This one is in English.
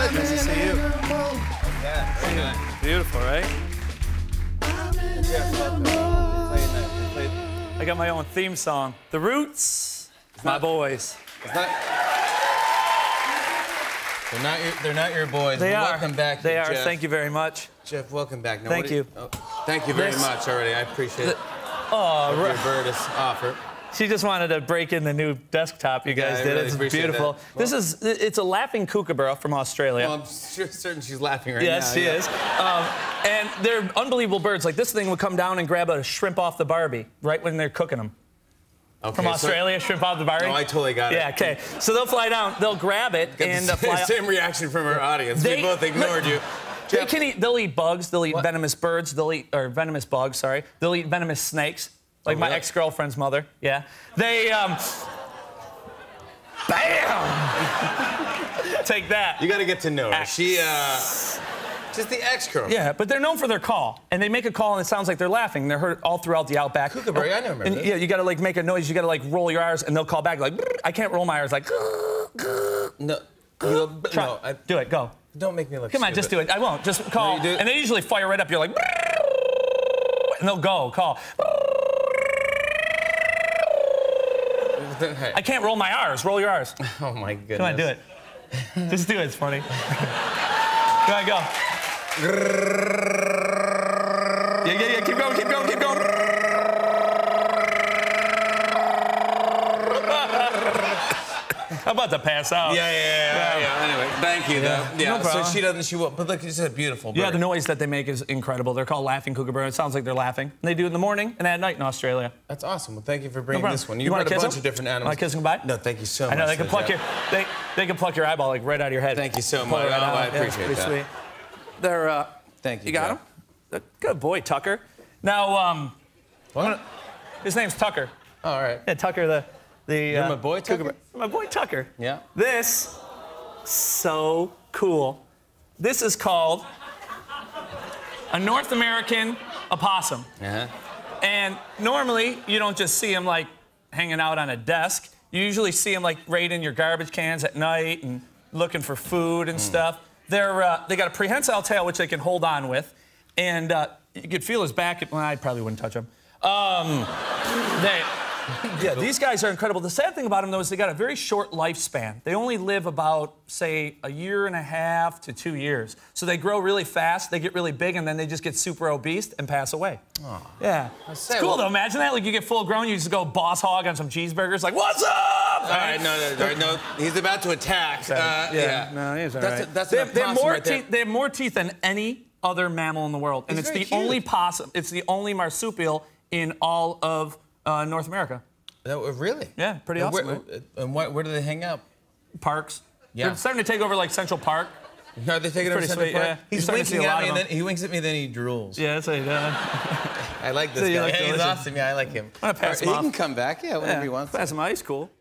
good. Nice to see you. Yeah, very nice. Beautiful, right? Yeah, I got my own theme song. The Roots, my boys. it's not, they're not your boys. They are. Welcome back. They are. Jeff. Thank you very much. Jeff, welcome back. Now, Thank you. Thank you very This- much already. I appreciate it. Oh, Your Virtus offer. she just wanted to break in the new desktop you guys I did. really It's appreciate beautiful. that. It's a laughing kookaburra from Australia. Well, I'm certain she's laughing right now. Yes, she is. And they're unbelievable birds. Like this thing would come down and grab a shrimp off the Barbie right when they're cooking them. Okay, From Australia, shrimp off the Barbie. No, I totally got it. Yeah, okay. So they'll fly down, they'll grab it, Got and the fly up. same reaction from our audience. We both ignored you. They Jeff, can eat. They'll eat bugs. They'll eat venomous birds. They'll eat venomous bugs. Sorry. They'll eat venomous snakes. Like my really? ex-girlfriend's mother. Yeah. They bam. Take that. you got to get to know her. She, just the ex-girl. Yeah, but they're known for their call, and they make a call, and it sounds like they're laughing. They're heard all throughout the outback. Kookaburra, I know, remember And this. yeah, you got to like make a noise. You got to like roll your R's, and they'll call back like. I can't roll my R's like. No, Try. no, Do it. Go. don't make me look Come on, stupid. just do it. I won't. Just call. you do it. And they usually fire right up. You're like, and they'll go. Call. Hey. I can't roll my R's. Roll your R's. Oh my goodness. Come on, do it. Just do it. It's funny. Go on, go. Yeah. Keep going. Keep going. Keep going. I'm about to pass out. Yeah. Anyway, thank you, Yeah. though. Yeah, No so problem. she doesn't, she won't. But look, it's a beautiful bird. Yeah, the noise that they make is incredible. They're called laughing kookaburra. It sounds like they're laughing. And they do it in the morning and at night in Australia. That's awesome. Well, thank you for bringing problem. this one. You wanna brought a kiss bunch him? of different animals. Want to kiss him goodbye? No, thank you so much. I know they can though, pluck Jeff. your they can pluck your eyeball like right out of your head. Thank you so Pull it much. right Oh, out. I Yeah, appreciate pretty that. Sweet. They're Thank you. You got Jeff. him? Good boy, Tucker. Now What? his name's Tucker. Oh, all right. Yeah, Tucker the You're my boy, Tucker? kookaburra. My boy Tucker. Yeah. This so cool. This is called a North American opossum. Uh-huh. And normally, you don't just see them like hanging out on a desk. You usually see them like right in your garbage cans at night and looking for food and stuff. They got a prehensile tail which they can hold on with, and you could feel his back. Well, I probably wouldn't touch him. Yeah, these guys are incredible. The sad thing about them, though, is they got a very short lifespan. They only live about, say, 1.5 to 2 years. So they grow really fast, they get really big, and then they just get super obese and pass away. Yeah. It's sad. cool, Well- though. Imagine that. Like, you get full grown, you just go boss hog on some cheeseburgers, like, what's up? All right, no. He's about to attack. Yeah. No, he's all That's right. That's they, an they have opossum more right there. teeth. They have more teeth than any other mammal in the world, and He's it's very the cute. only possum. It's the only marsupial in all of North America. Really? Yeah, pretty And awesome. where do they hang out? Parks. Yeah. They're starting to take over like Central Park. No, they take it over pretty Central sweet, Park. yeah. You're He's starting to see winking a at lot me, of and then them. he winks at me, then he drools. Yeah, that's what he does. I like this So you guy. like Hey, he's delicious. awesome. Yeah, I like him. I'm gonna pass All him right, he off. can come back. Yeah, whenever he wants. Pass him out. He's cool.